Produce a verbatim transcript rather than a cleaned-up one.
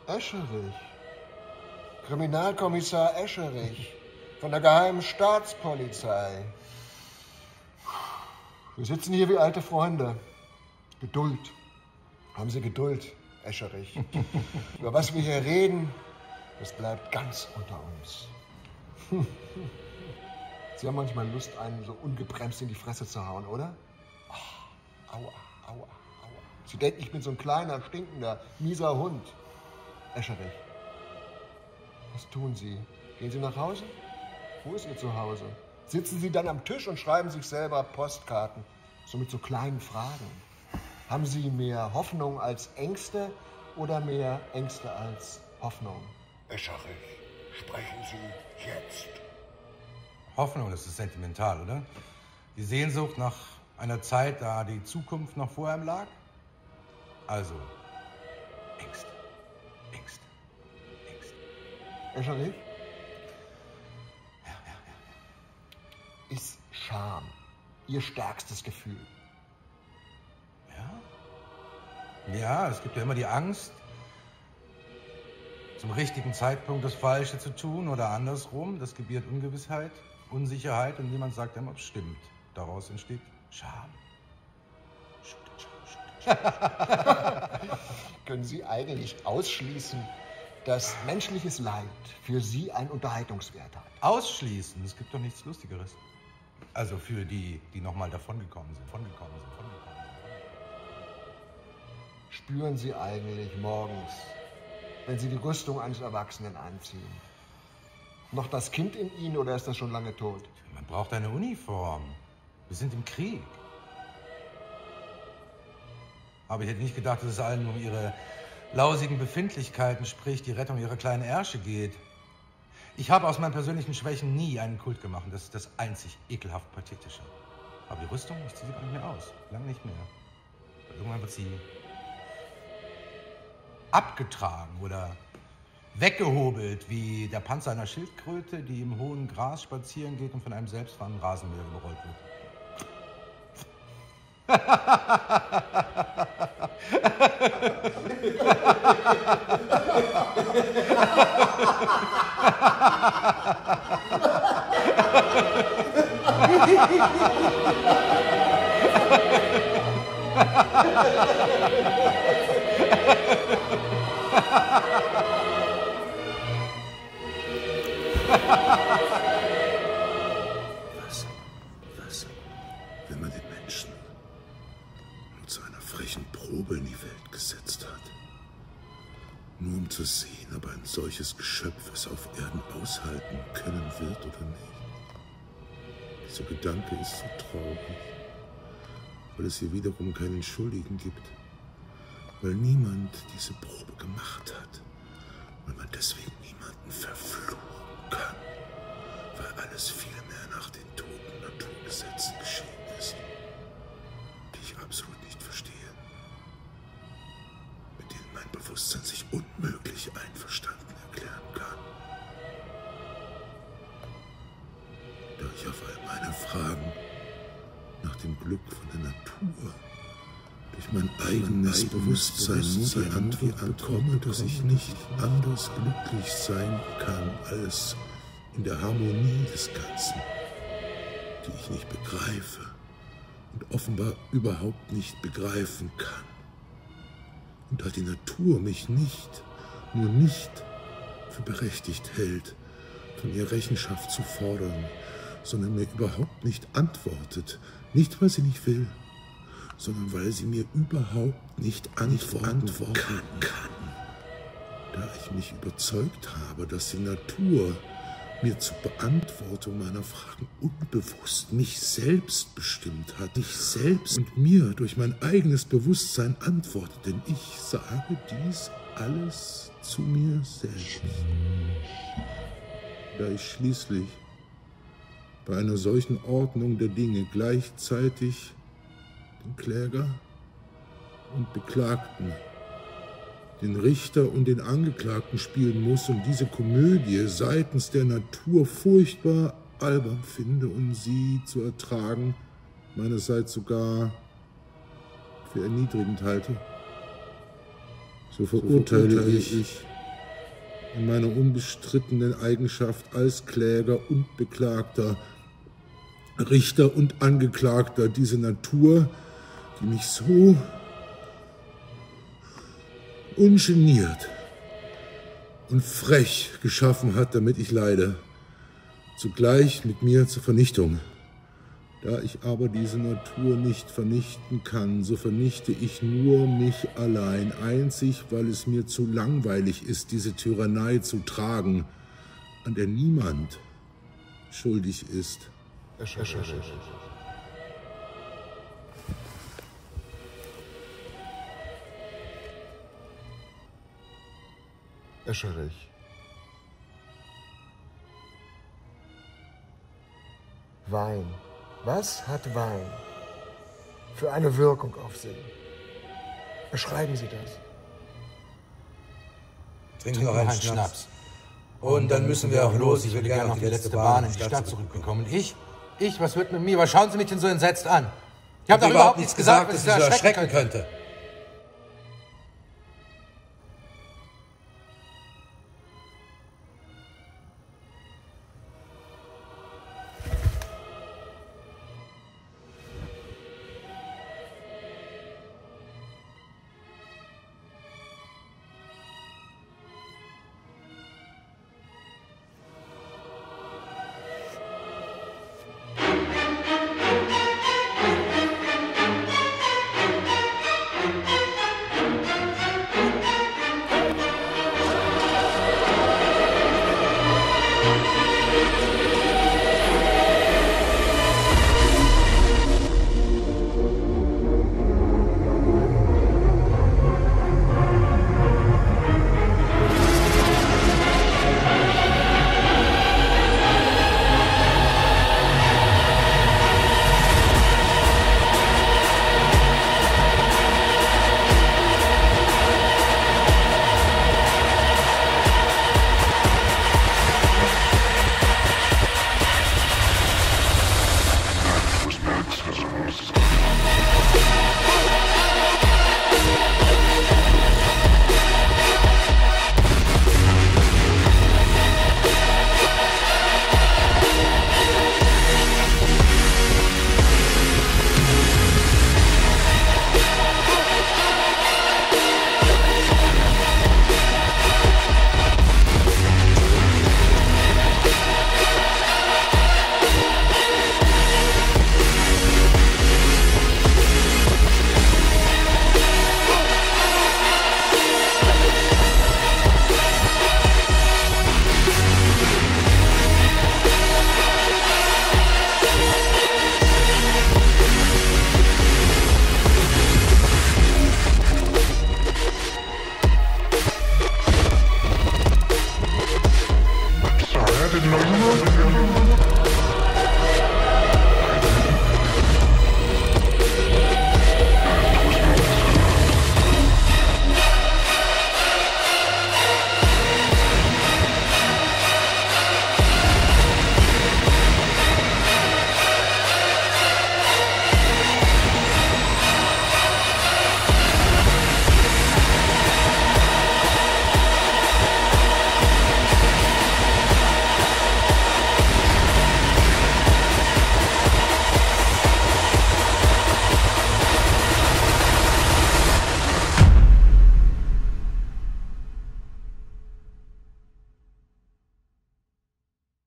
Escherich. Kriminalkommissar Escherich von der Geheimen Staatspolizei. Wir sitzen hier wie alte Freunde. Geduld. Haben Sie Geduld, Escherich. Über was wir hier reden, das bleibt ganz unter uns. Sie haben manchmal Lust, einen so ungebremst in die Fresse zu hauen, oder? Oh, aua, aua, aua. Sie denken, ich bin so ein kleiner, stinkender, mieser Hund. Escherich. Was tun Sie? Gehen Sie nach Hause? Wo ist Ihr Zuhause? Sitzen Sie dann am Tisch und schreiben sich selber Postkarten, so mit so kleinen Fragen. Haben Sie mehr Hoffnung als Ängste oder mehr Ängste als Hoffnung? Escherich, sprechen Sie jetzt. Hoffnung, das ist sentimental, oder? Die Sehnsucht nach einer Zeit, da die Zukunft noch vor ihm lag? Also, Ängste, Ängste, Ängste. Escherich? Ja, ja, ja. Ist Scham Ihr stärkstes Gefühl? Ja? Ja, es gibt ja immer die Angst, zum richtigen Zeitpunkt das Falsche zu tun oder andersrum. Das gebiert Ungewissheit, Unsicherheit und niemand sagt einem, ob es stimmt. Daraus entsteht Scham. Können Sie eigentlich ausschließen, dass menschliches Leid für Sie einen Unterhaltungswert hat? Ausschließen? Es gibt doch nichts Lustigeres. Also für die, die nochmal davongekommen sind. Davongekommen sind, davongekommen sind. Spüren Sie eigentlich morgens, wenn Sie die Rüstung eines Erwachsenen anziehen, noch das Kind in Ihnen oder ist das schon lange tot? Man braucht eine Uniform. Wir sind im Krieg. Aber ich hätte nicht gedacht, dass es allen um ihre lausigen Befindlichkeiten, sprich die Rettung ihrer kleinen Ärsche geht. Ich habe aus meinen persönlichen Schwächen nie einen Kult gemacht. Das ist das einzig ekelhaft Pathetische. Aber die Rüstung, ich ziehe sie gar nicht mehr aus. Lang nicht mehr. Und irgendwann wird sie abgetragen oder weggehobelt, wie der Panzer einer Schildkröte, die im hohen Gras spazieren geht und von einem selbstfahrenden Rasenmäher überrollt wird. Was? Was? Wenn man den Menschen nur zu einer frechen Probe in die Welt gesetzt hat, nur um zu sehen, ob ein solches Geschöpf es auf Erden aushalten können wird oder nicht. Dieser Gedanke ist so traurig, weil es hier wiederum keinen Schuldigen gibt, weil niemand diese Probe gemacht hat, weil man deswegen niemanden verfluchen kann, weil alles vielmehr nach den toten Naturgesetzen geschehen ist, die ich absolut nicht verstehe, mit denen mein Bewusstsein sich unmöglich einverstanden erklären kann. Da ich auf all meine Fragen nach dem Glück von der Natur durch mein eigenes Bewusstsein nur die Antwort bekomme, dass ich nicht anders glücklich sein kann als in der Harmonie des Ganzen, die ich nicht begreife und offenbar überhaupt nicht begreifen kann. Und da die Natur mich nicht, nur nicht für berechtigt hält, von ihr Rechenschaft zu fordern, sondern mir überhaupt nicht antwortet, nicht weil sie nicht will, sondern weil sie mir überhaupt nicht antworten, antworten kann, kann. Da ich mich überzeugt habe, dass die Natur mir zur Beantwortung meiner Fragen unbewusst mich selbst bestimmt hat, mich selbst und mir durch mein eigenes Bewusstsein antwortet, denn ich sage dies alles zu mir selbst. Da ich schließlich bei einer solchen Ordnung der Dinge gleichzeitig den Kläger und Beklagten, den Richter und den Angeklagten spielen muss und diese Komödie seitens der Natur furchtbar albern finde und sie zu ertragen meinerseits sogar für erniedrigend halte, so verurteile ich in meiner unbestrittenen Eigenschaft als Kläger und Beklagter, Richter und Angeklagter, diese Natur, die mich so ungeniert und frech geschaffen hat, damit ich leide, zugleich mit mir zur Vernichtung. Da ich aber diese Natur nicht vernichten kann, so vernichte ich nur mich allein, einzig, weil es mir zu langweilig ist, diese Tyrannei zu tragen, an der niemand schuldig ist. Escherich. Escherich. Wein. Was hat Wein für eine Wirkung auf Sie? Beschreiben Sie das. Trinken noch einen Schnaps. Schnaps. Und dann müssen wir auch los. Ich würde gerne auf die letzte Bahn in die Stadt zurückbekommen. Ich? Ich? Was wird mit mir? Aber schauen Sie mich denn so entsetzt an? Ich habe doch überhaupt nichts gesagt, was Sie so erschrecken könnte.